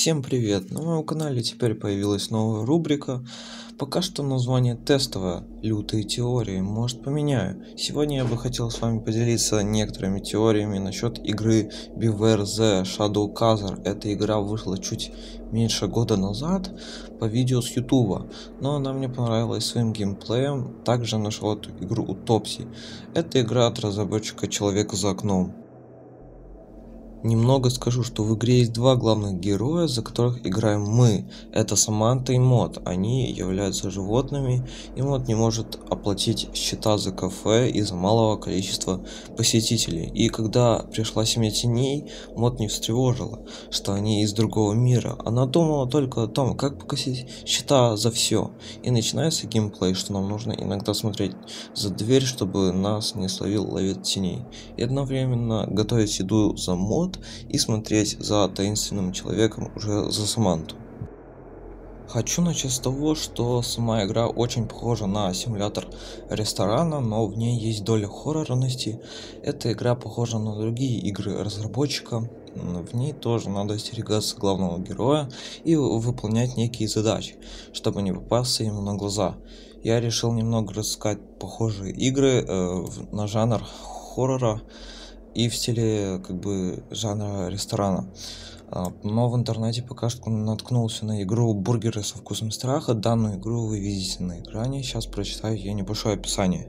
Всем привет! На моем канале теперь появилась новая рубрика. Пока что название тестовое «Лютые теории», может поменяю. Сегодня я бы хотел с вами поделиться некоторыми теориями насчет игры Beware the Shadow Caesar. Эта игра вышла чуть меньше года назад по видео с ютуба, но она мне понравилась своим геймплеем. Также нашел эту игру у Топси. Это игра от разработчика «Человека за окном». Немного скажу, что в игре есть два главных героя, за которых играем мы. Это Саманта и Мод. Они являются животными, и Мод не может оплатить счета за кафе из-за малого количества посетителей. И когда пришла семья теней, Мод не встревожила, что они из другого мира. Она думала только о том, как погасить счета за все. И начинается геймплей, что нам нужно иногда смотреть за дверь, чтобы нас не словил ловец теней. И одновременно готовить еду за Мод и смотреть за таинственным человеком уже за Саманту. Хочу начать с того, что сама игра очень похожа на симулятор ресторана, но в ней есть доля хоррорности. Эта игра похожа на другие игры разработчика. В ней тоже надо остерегаться главного героя и выполнять некие задачи, чтобы не попасться ему на глаза. Я решил немного рассказать похожие игры на жанр хоррора и в стиле жанра ресторана. Но в интернете пока что наткнулся на игру «Бургеры со вкусом страха». Данную игру вы видите на экране. Сейчас прочитаю ее небольшое описание.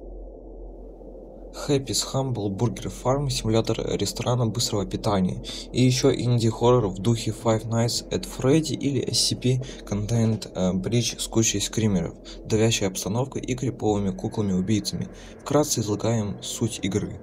Happy's Humble Burger Farm — симулятор ресторана быстрого питания. И еще инди-хоррор в духе Five Nights at Freddy или SCP-Contained Breach с кучей скримеров, давящей обстановкой и криповыми куклами-убийцами. Вкратце излагаем суть игры.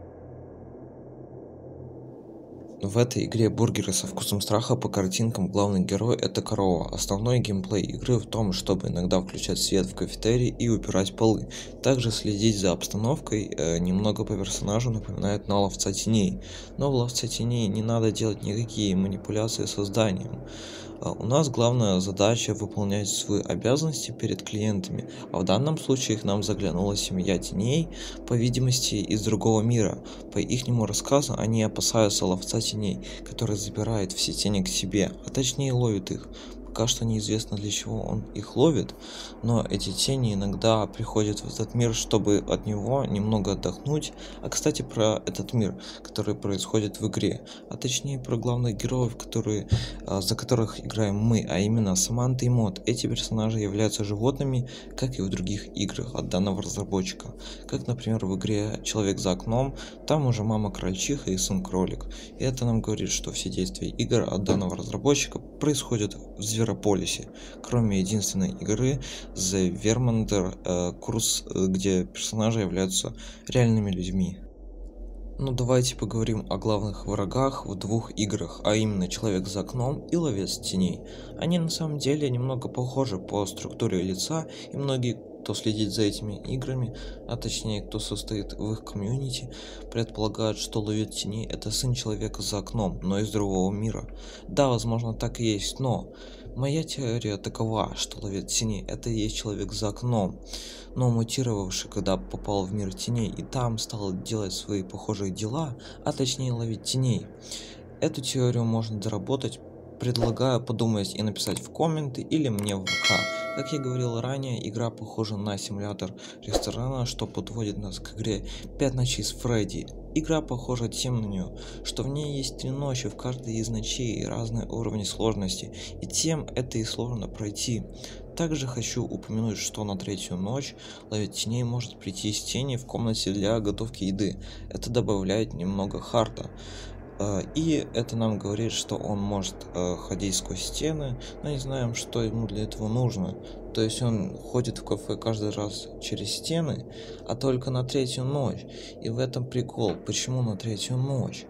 В этой игре «Бургеры со вкусом страха» по картинкам главный герой — это корова. Основной геймплей игры в том, чтобы иногда включать свет в кафетерии и убирать полы. Также следить за обстановкой. Немного по персонажу напоминает на ловца теней. Но в ловце теней не надо делать никакие манипуляции со зданием. У нас главная задача выполнять свои обязанности перед клиентами, а в данном случае к нам заглянула семья теней, по видимости из другого мира. По ихнему рассказу они опасаются ловца теней, который забирает все тени к себе, а точнее ловит их. Пока что неизвестно, для чего он их ловит, но эти тени иногда приходят в этот мир, чтобы от него немного отдохнуть. А кстати, про этот мир, который происходит в игре, а точнее про главных героев, за которых играем мы, а именно Саманта и Мод. Эти персонажи являются животными, как и в других играх от данного разработчика. Как, например, в игре «Человек за окном», там уже мама крольчиха и сын кролик. И это нам говорит, что все действия игр от данного разработчика происходят в Зверополисе, кроме единственной игры The Vermintide Curse, где персонажи являются реальными людьми. Ну давайте поговорим о главных врагах в двух играх, а именно Человек за окном и Ловец теней. Они на самом деле немного похожи по структуре лица, и многие, кто следит за этими играми, а точнее кто состоит в их комьюнити, предполагают, что Ловец теней — это сын Человека за окном, но из другого мира. Да, возможно, так и есть, но моя теория такова, что Ловец теней — это и есть Человек за окном, но мутировавший, когда попал в мир теней и там стал делать свои похожие дела, а точнее ловить теней. Эту теорию можно доработать. Предлагаю подумать и написать в комменты или мне в ВК. Как я говорил ранее, игра похожа на симулятор ресторана, что подводит нас к игре 5 ночей с Фредди. Игра похожа тем на нее, что в ней есть 3 ночи, в каждой из ночей разные уровни сложности, и тем это и сложно пройти. Также хочу упомянуть, что на третью ночь Ловец теней может прийти из тени в комнате для готовки еды. Это добавляет немного харда. И это нам говорит, что он может ходить сквозь стены, но не знаем, что ему для этого нужно. То есть он ходит в кафе каждый раз через стены, а только на третью ночь. И в этом прикол, почему на третью ночь.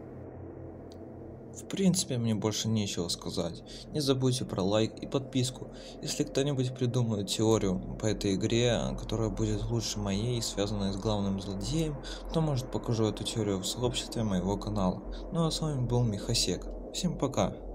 В принципе, мне больше нечего сказать. Не забудьте про лайк и подписку. Если кто-нибудь придумает теорию по этой игре, которая будет лучше моей, связанной с главным злодеем, то может покажу эту теорию в сообществе моего канала. Ну а с вами был Михасек. Всем пока.